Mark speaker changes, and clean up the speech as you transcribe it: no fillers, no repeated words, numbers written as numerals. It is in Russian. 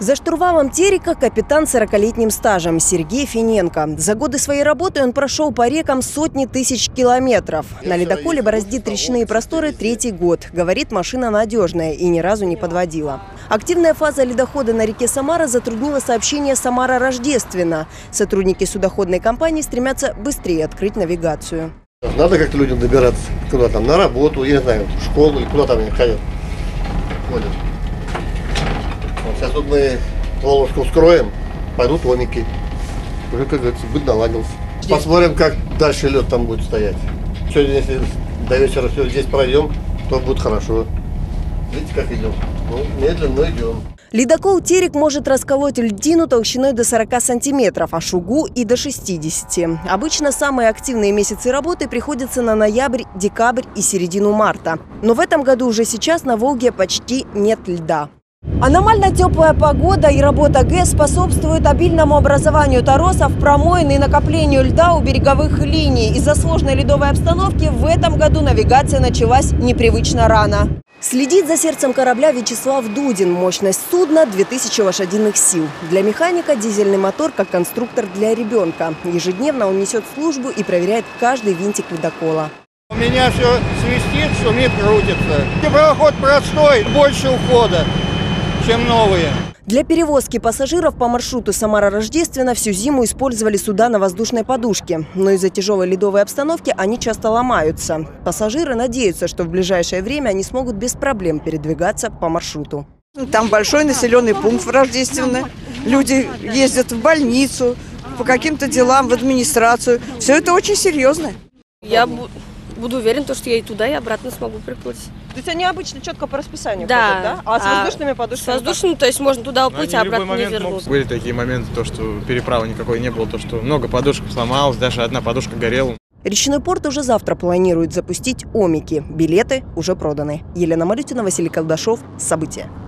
Speaker 1: За штурвалом Терека капитан с 40-летним стажем Сергей Финенко. За годы своей работы он прошел по рекам сотни тысяч километров. На ледоколе бороздит речные просторы третий год. Говорит, машина надежная и ни разу не подводила. Активная фаза ледохода на реке Самара затруднила сообщение Самара-Рождественно. Сотрудники судоходной компании стремятся быстрее открыть навигацию.
Speaker 2: Надо как-то людям добираться куда там, на работу, я не знаю, в школу или куда там они ходят. Сейчас вот мы Волжску вскроем, пойдут омики. Уже, как говорится, быт наладился. Посмотрим, как дальше лед там будет стоять. Сегодня, если до вечера все здесь пройдем, то будет хорошо. Видите, как идем? Ну, медленно, но идем.
Speaker 1: Ледокол «Терек» может расколоть льдину толщиной до 40 сантиметров, а шугу и до 60. Обычно самые активные месяцы работы приходятся на ноябрь, декабрь и середину марта. Но в этом году уже сейчас на Волге почти нет льда. Аномально теплая погода и работа ГЭС способствуют обильному образованию торосов, промоин и накоплению льда у береговых линий. Из-за сложной ледовой обстановки в этом году навигация началась непривычно рано. Следит за сердцем корабля Вячеслав Дудин. Мощность судна – 2000 лошадиных сил. Для механика дизельный мотор как конструктор для ребенка. Ежедневно он несет службу и проверяет каждый винтик ледокола.
Speaker 3: У меня все свистит, шумит, крутится. Теплоход простой, больше ухода, чем новые.
Speaker 1: Для перевозки пассажиров по маршруту Самара-Рождественно всю зиму использовали суда на воздушной подушке. Но из-за тяжелой ледовой обстановки они часто ломаются. Пассажиры надеются, что в ближайшее время они смогут без проблем передвигаться по маршруту.
Speaker 4: Там большой населенный пункт в Рождественно. Люди ездят в больницу, по каким-то делам, в администрацию. Все это очень серьезно.
Speaker 5: Я буду уверен, что я и туда, и обратно смогу приплыть.
Speaker 1: То есть они обычно четко по расписанию
Speaker 5: да.
Speaker 1: ходят, да? А с воздушными подушками?
Speaker 5: С воздушными, то есть можно туда уплыть, а обратно не вернуться.
Speaker 6: Были такие моменты, что переправы никакой не было, что много подушек сломалось, даже одна подушка горела.
Speaker 1: Речной порт уже завтра планирует запустить омики. Билеты уже проданы. Елена Малютина, Василий Колдашов. События.